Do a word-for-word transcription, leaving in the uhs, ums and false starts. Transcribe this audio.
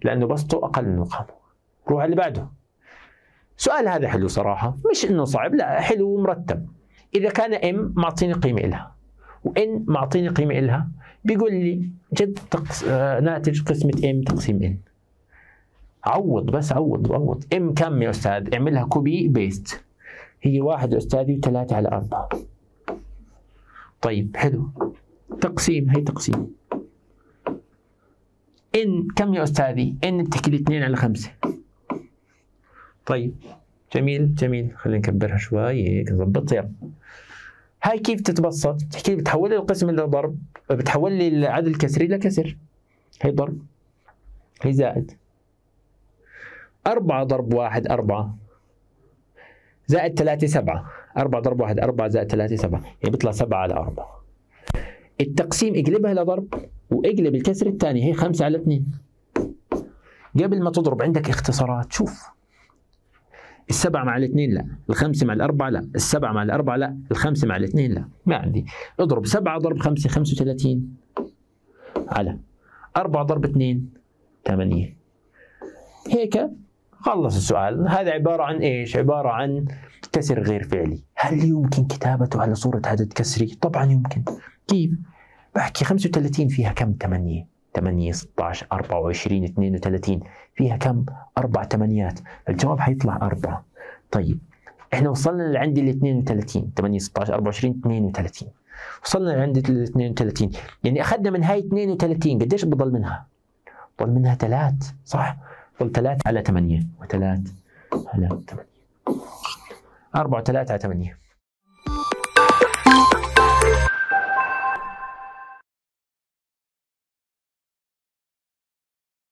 لأنه بسطه أقل من مقامه. روح على اللي بعده. سؤال هذا حلو صراحة، مش إنه صعب، لا حلو ومرتب. إذا كان M معطيني قيمة إلها وN معطيني قيمة إلها، بيقول لي جد تقس... آه ناتج قسمة M تقسيم N. عوض بس، عوض عوض. M كم يا أستاذ؟ اعملها كوبي بيست. هي واحد يا أستاذي وثلاثة على أربعة. طيب حلو. تقسيم، هي تقسيم. N كم يا أستاذي؟ N بتحكي لي اثنين على خمسة. طيب جميل جميل، خلينا نكبرها شوي هيك نظبطها. يلا هاي كيف تتبسط؟ بتحكي لي بتحول لي القسم إلى ضرب، بتحول لي العدد الكسري إلى كسر. هي ضرب، هي زائد. أربعة ضرب واحد أربعة، زائد ثلاثة سبعة. أربعة ضرب واحد أربعة، زائد ثلاثة سبعة، يعني بيطلع سبعة على أربعة. التقسيم اقلبها لضرب واقلب الكسر الثاني، هي خمسة على اثنين. قبل ما تضرب عندك اختصارات. شوف، السبعة مع الاثنين لا، الخمسة مع الأربعة لا، السبعة مع الأربعة لا، الخمسة مع الاثنين لا، ما عندي. اضرب سبعة ضرب خمسة خمسة وثلاثين، على أربعة ضرب اثنين ثمانية. هيك خلص السؤال. هذا عبارة عن إيش؟ عبارة عن كسر غير فعلي. هل يمكن كتابته على صورة عدد كسري؟ طبعا يمكن. كيف؟ بحكي خمسة وثلاثين فيها كم؟ ثمانية. ثمانية ستة عشر أربعة وعشرين اثنين وثلاثين فيها كم؟ أربع ثمانيات. الجواب حيطلع أربعة. طيب إحنا وصلنا لعند ال اثنين وثلاثين، ثمانية ستة عشر أربعة وعشرين اثنين وثلاثين. وصلنا لعند ال اثنين وثلاثين، يعني أخذنا من هاي اثنين وثلاثين، قديش بضل منها؟ بضل منها ثلاث، صح؟ بضل ثلاث على ثمانية، وثلاث على ثمانية. أربعة وثلاثة على ثمانية.